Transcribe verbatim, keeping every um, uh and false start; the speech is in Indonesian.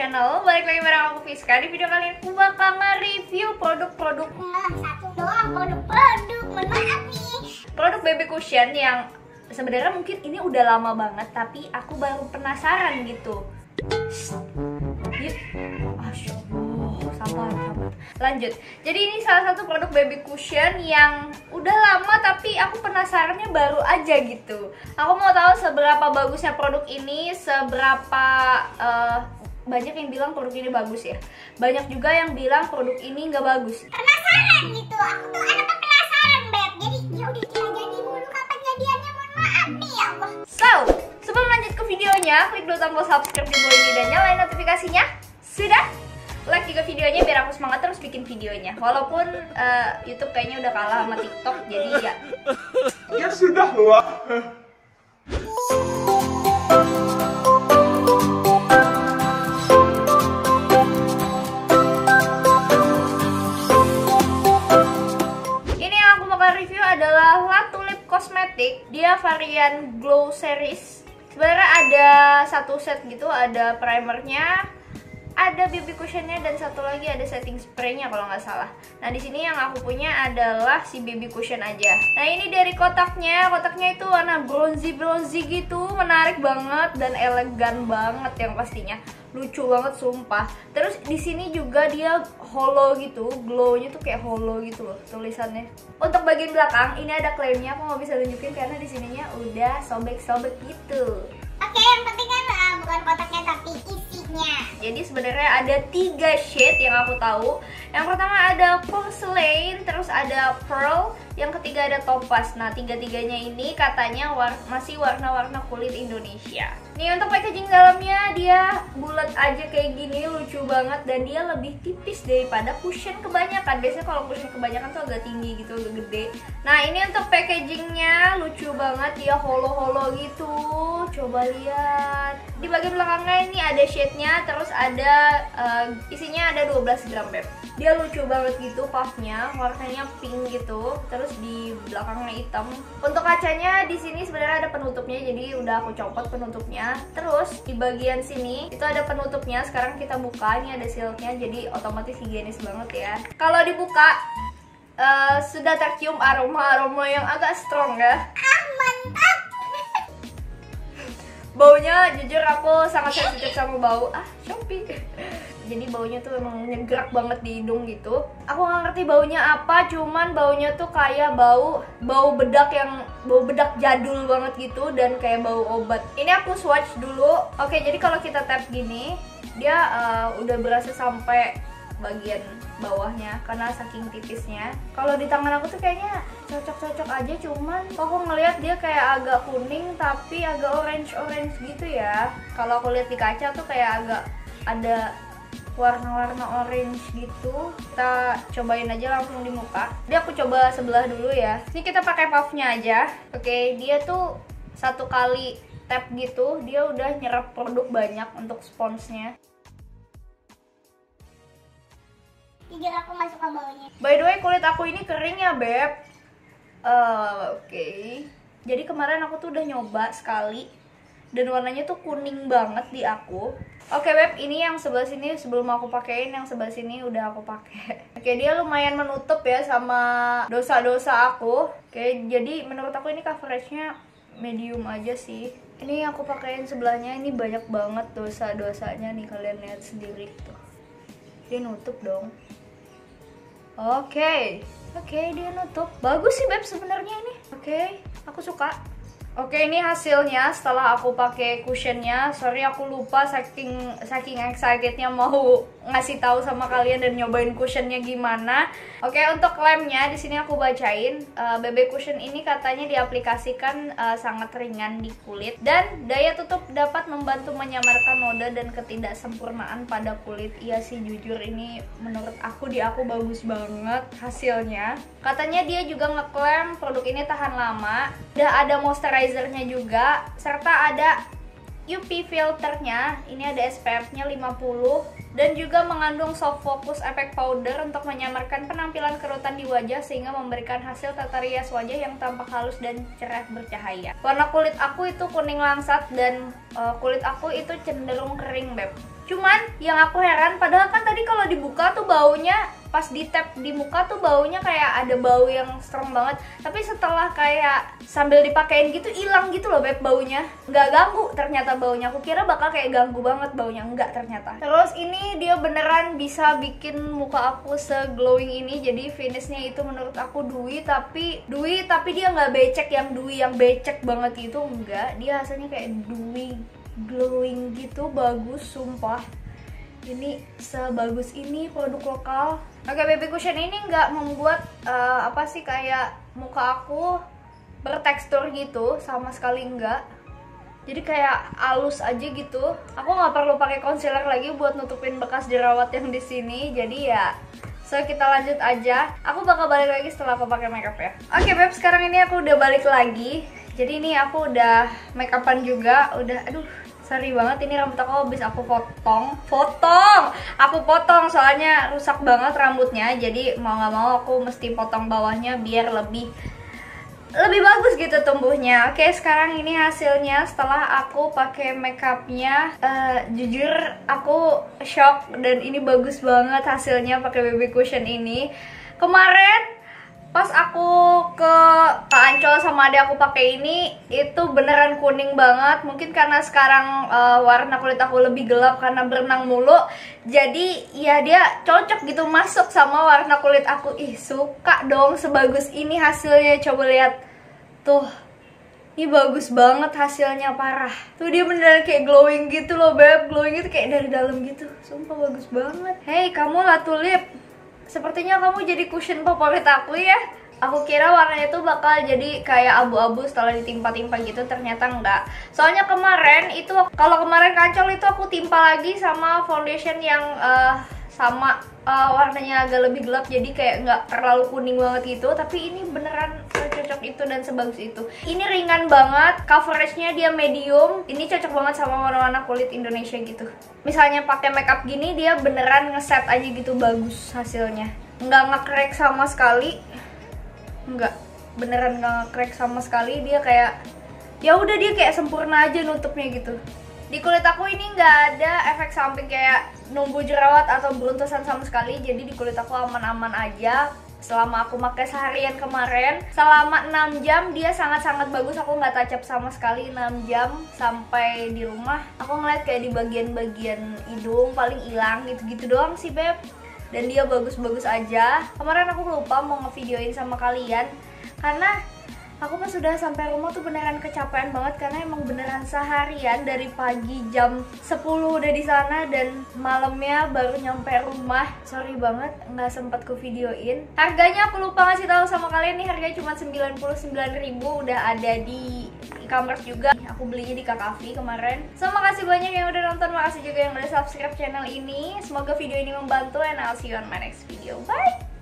channel. Balik lagi bareng aku Fiska. Di video kali ini aku bakal nge-review produk-produk nah, satu doang produk-produk, mohon maaf nih. Produk baby cushion yang sebenarnya mungkin ini udah lama banget, tapi aku baru penasaran gitu. Masya Allah, sabar, sabar. Lanjut. Jadi ini salah satu produk baby cushion yang udah lama tapi aku penasarannya baru aja gitu. Aku mau tahu seberapa bagusnya produk ini, seberapa uh, banyak yang bilang produk ini bagus ya. Banyak juga yang bilang produk ini nggak bagus. Penasaran gitu, aku tuh anaknya penasaran, Beb. Jadi ya udah kita jadi dulu kapan jadiannya, mohon maaf nih ya Allah. So, sebelum lanjut ke videonya, klik dulu tombol subscribe di bawah ini dan nyalain notifikasinya. Sudah? Like juga videonya biar aku semangat terus bikin videonya. Walaupun uh, YouTube kayaknya udah kalah sama TikTok, jadi ya. Ya sudah loh. Ini yang aku bakal review adalah La Tulip Cosmetic. Dia varian Glow Series. Sebenarnya ada satu set gitu, ada primernya, ada baby cushionnya, dan satu lagi ada setting spraynya kalau nggak salah. Nah di sini yang aku punya adalah si baby cushion aja. Nah ini dari kotaknya, kotaknya itu warna bronzy bronzy gitu, menarik banget dan elegan banget yang pastinya, lucu banget sumpah. Terus di sini juga dia hollow gitu, glownya tuh kayak hollow gitu loh tulisannya. Untuk bagian belakang ini ada klaimnya, aku nggak bisa tunjukin karena di sininya udah sobek-sobek gitu. Oke, yang penting kan uh, bukan kotaknya tapi isinya. Jadi sebenarnya ada tiga shade yang aku tahu. Yang pertama ada porcelain, terus ada pearl, yang ketiga ada topaz. Nah tiga-tiganya ini katanya war masih warna-warna kulit Indonesia. Nih untuk packaging dalamnya dia bulat aja kayak gini, lucu banget, dan dia lebih tipis daripada cushion kebanyakan. Biasanya kalau cushion kebanyakan tuh agak tinggi gitu, agak gede. Nah ini untuk packagingnya lucu banget, dia hollow-hollow gitu. Coba lihat di bagian belakangnya ini ada shade-nya, terus ada uh, isinya ada dua belas gram beb. Dia lucu banget gitu, puffnya warnanya pink gitu, terus di belakangnya hitam. Untuk kacanya di sini sebenarnya ada penutupnya, jadi udah aku copot penutupnya. Terus di bagian sini itu ada penutupnya. Sekarang kita buka, ini ada sealnya, jadi otomatis higienis banget ya. Kalau dibuka uh, sudah tercium aroma-aroma yang agak strong ya. Ah, mantap. Baunya jujur aku sangat sensitif sama bau. Ah, Shopee. Jadi baunya tuh emang nyegerak banget di hidung gitu. Aku nggak ngerti baunya apa, cuman baunya tuh kayak bau bau bedak yang bau bedak jadul banget gitu, dan kayak bau obat. Ini aku swatch dulu. Oke, jadi kalau kita tap gini, dia uh, udah berasa sampai bagian bawahnya karena saking tipisnya. Kalau di tangan aku tuh kayaknya cocok-cocok aja, cuman kok aku ngeliat dia kayak agak kuning tapi agak orange-orange gitu ya. Kalau aku lihat di kaca tuh kayak agak ada warna-warna orange gitu. Kita cobain aja langsung di muka. Dia aku coba sebelah dulu ya. Ini kita pakai puffnya aja. Oke, dia tuh satu kali tap gitu, dia udah nyerap produk banyak untuk sponsnya. Jujur aku gak suka baunya. By the way, kulit aku ini kering ya beb. Uh, Oke okay. Jadi kemarin aku tuh udah nyoba sekali, dan warnanya tuh kuning banget di aku. Oke okay, beb, ini yang sebelah sini sebelum aku pakein, yang sebelah sini udah aku pakai. Oke okay, dia lumayan menutup ya sama dosa-dosa aku. Oke okay, jadi menurut aku ini coveragenya medium aja sih. Ini yang aku pakein sebelahnya, ini banyak banget dosa-dosanya nih, kalian lihat sendiri tuh. Dia nutup dong. Oke, okay. oke okay, dia nutup. Bagus sih beb sebenarnya ini. Oke, okay, aku suka. Oke, okay, ini hasilnya setelah aku pakai cushionnya. Sorry aku lupa saking saking excitednya mau ngasih tahu sama kalian dan nyobain cushionnya gimana. Oke, okay, untuk klaimnya di sini aku bacain. Uh, baby cushion ini katanya diaplikasikan uh, sangat ringan di kulit, dan daya tutup dapat membantu menyamarkan noda dan ketidaksempurnaan pada kulit. Iya sih jujur ini menurut aku di aku bagus banget hasilnya. Katanya dia juga ngeklaim produk ini tahan lama. Udah ada moisturizernya juga, serta ada U V filternya. Ini ada S P F-nya lima puluh, dan juga mengandung soft focus effect powder untuk menyamarkan penampilan kerutan di wajah sehingga memberikan hasil tata rias wajah yang tampak halus dan cerah bercahaya. Warna kulit aku itu kuning langsat, dan uh, kulit aku itu cenderung kering beb. Cuman yang aku heran, padahal kan tadi kalau dibuka tuh baunya, pas di tap di muka tuh baunya kayak ada bau yang strong banget. Tapi setelah kayak sambil dipakein gitu hilang gitu loh Beb baunya. Nggak ganggu ternyata baunya. Aku kira bakal kayak ganggu banget baunya, enggak ternyata. Terus ini dia beneran bisa bikin muka aku se-glowing ini. Jadi finishnya itu menurut aku dewy, tapi dewy tapi dia nggak becek yang dewy yang becek banget itu, enggak. Dia hasilnya kayak dewy glowing gitu, bagus sumpah. Ini sebagus ini produk lokal. Oke, B B Cushion ini nggak membuat uh, apa sih kayak muka aku bertekstur gitu, sama sekali enggak. Jadi kayak halus aja gitu. Aku nggak perlu pakai concealer lagi buat nutupin bekas jerawat yang di sini. Jadi ya, so kita lanjut aja. Aku bakal balik lagi setelah aku pakai makeup ya. Oke Beb, sekarang ini aku udah balik lagi. Jadi ini aku udah makeupan juga, udah aduh sorry banget, ini rambut aku habis aku potong Potong! Aku potong soalnya rusak banget rambutnya. Jadi mau gak mau aku mesti potong bawahnya biar lebih Lebih bagus gitu tumbuhnya. Oke, sekarang ini hasilnya setelah aku pakai makeupnya. uh, Jujur aku shock dan ini bagus banget hasilnya pakai B B Cushion ini. Kemarin pas aku ke ke Ancol sama adik aku pakai ini, itu beneran kuning banget. Mungkin karena sekarang uh, warna kulit aku lebih gelap karena berenang mulu. Jadi ya dia cocok gitu masuk sama warna kulit aku. Ih suka dong, sebagus ini hasilnya. Coba lihat tuh, ini bagus banget hasilnya, parah. Tuh dia beneran kayak glowing gitu loh Beb. Glowing itu kayak dari dalam gitu. Sumpah bagus banget. Hey kamu lah Tulip, sepertinya kamu jadi cushion favorit aku ya. Aku kira warnanya tuh bakal jadi kayak abu-abu setelah ditimpa-timpa gitu, ternyata enggak. Soalnya kemarin itu, kalau kemarin Kancol itu aku timpa lagi sama foundation yang uh, sama uh, warnanya agak lebih gelap, jadi kayak nggak terlalu kuning banget gitu. Tapi ini beneran cocok itu dan sebagus itu. Ini ringan banget, coveragenya dia medium. Ini cocok banget sama warna-warna kulit Indonesia gitu. Misalnya pakai makeup gini, dia beneran ngeset aja gitu, bagus hasilnya. Nggak nge-crack sama sekali, nggak, beneran nggak nge-crack sama sekali. Dia kayak, ya udah dia kayak sempurna aja nutupnya gitu. Di kulit aku ini nggak ada efek samping kayak numbuh jerawat atau beruntusan sama sekali. Jadi di kulit aku aman-aman aja. Selama aku pakai seharian kemarin, selama enam jam dia sangat-sangat bagus. Aku nggak touch up sama sekali enam jam. Sampai di rumah aku ngeliat kayak di bagian-bagian hidung paling hilang gitu-gitu doang sih Beb. Dan dia bagus-bagus aja. Kemarin aku lupa mau ngevideoin sama kalian karena aku pas sudah sampai rumah tuh beneran kecapean banget, karena emang beneran seharian dari pagi jam sepuluh udah di sana dan malamnya baru nyampe rumah. Sorry banget nggak sempet ke videoin. Harganya aku lupa ngasih tahu sama kalian nih, harganya cuma sembilan puluh sembilan ribu, udah ada di e-commerce juga. Aku belinya di Kakafi kemarin. So makasih banyak yang udah nonton, makasih juga yang udah subscribe channel ini. Semoga video ini membantu and I'll see you on my next video. Bye.